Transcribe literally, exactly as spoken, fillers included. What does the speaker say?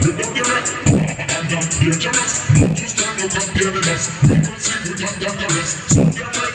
Pick up the rest. I'm not dangerous. Not to stand up and fear the less. People sing with and the rest. So you're